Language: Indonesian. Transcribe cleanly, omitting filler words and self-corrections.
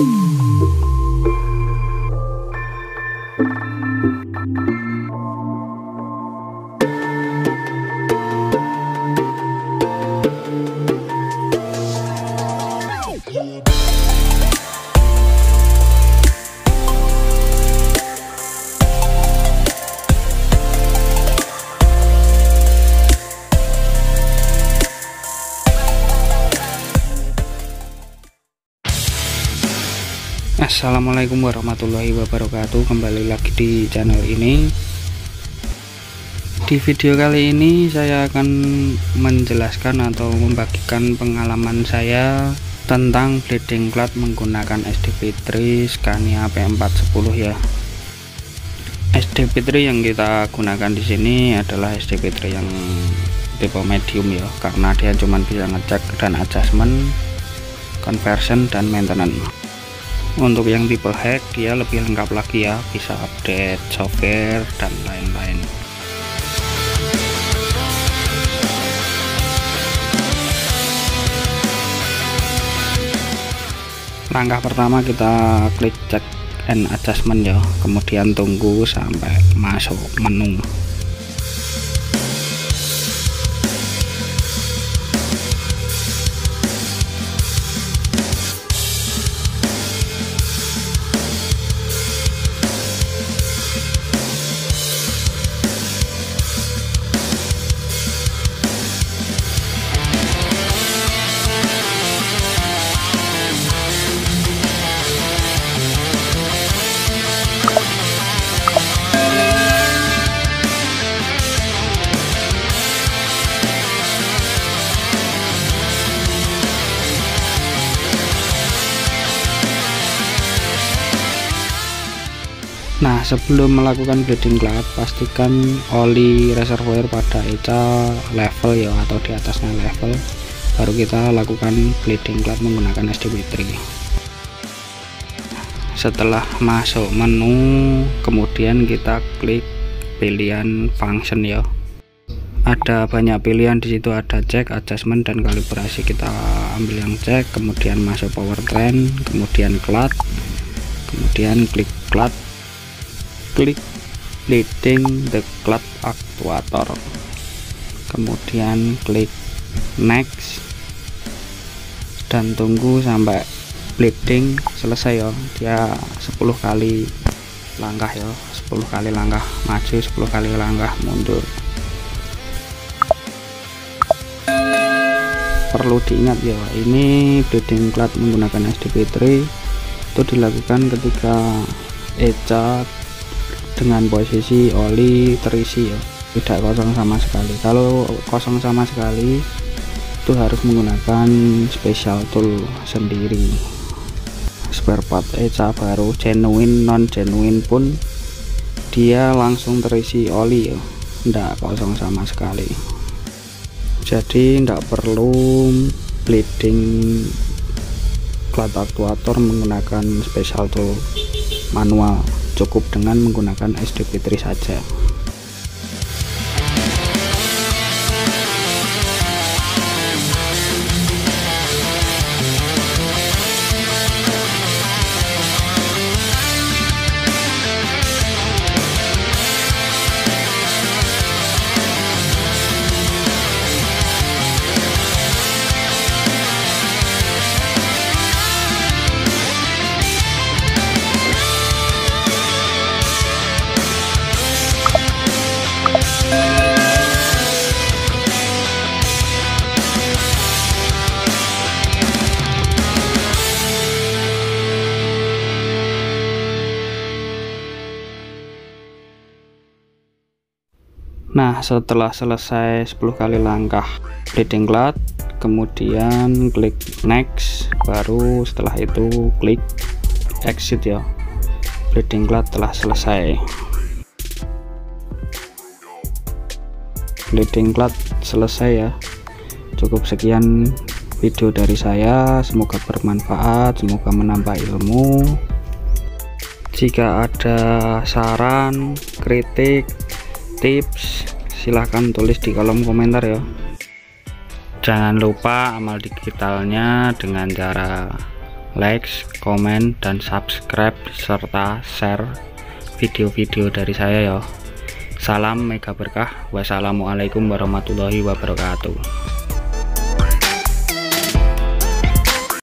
Assalamualaikum warahmatullahi wabarakatuh. Kembali lagi di channel ini. Di video kali ini saya akan menjelaskan atau membagikan pengalaman saya tentang bleeding cloth menggunakan SDP3 Scania P410 ya. SDP3 yang kita gunakan di sini adalah SDP3 yang tipe medium ya, karena dia cuma bisa ngecek dan adjustment, conversion dan maintenance. Untuk yang tipe hack dia lebih lengkap lagi ya, bisa update software dan lain-lain. Langkah pertama kita klik check and adjustment ya, kemudian tunggu sampai masuk menu. Nah, sebelum melakukan bleeding cloth, pastikan oli reservoir pada ECA level ya, atau di atasnya level, baru kita lakukan bleeding cloth menggunakan SDP3. Setelah masuk menu, kemudian kita klik pilihan function ya. Ada banyak pilihan di situ, ada cek, adjustment dan kalibrasi. Kita ambil yang cek, kemudian masuk powertrain, kemudian cloth, kemudian klik cloth, klik bleeding the cloth actuator, kemudian klik next dan tunggu sampai bleeding selesai ya. Dia 10 kali langkah ya, 10 kali langkah maju, 10 kali langkah mundur. Perlu diingat ya, ini bleeding cloth menggunakan SDP3 itu dilakukan ketika ECA dengan posisi oli terisi ya, tidak kosong sama sekali. Kalau kosong sama sekali itu harus menggunakan special tool sendiri. Spare part ECA baru genuine non genuine pun dia langsung terisi oli ya, tidak kosong sama sekali. Jadi tidak perlu bleeding cloth actuator menggunakan special tool manual, cukup dengan menggunakan SDP3 saja. Nah, setelah selesai 10 kali langkah bleeding cloth, kemudian klik next, baru setelah itu klik exit ya. Bleeding cloth telah selesai. Bleeding cloth selesai ya. Cukup sekian video dari saya, semoga bermanfaat, semoga menambah ilmu. Jika ada saran, kritik, tips, silahkan tulis di kolom komentar ya. Jangan lupa amal digitalnya dengan cara like, komen, dan subscribe serta share video-video dari saya ya. Salam mega berkah. Wassalamualaikum warahmatullahi wabarakatuh.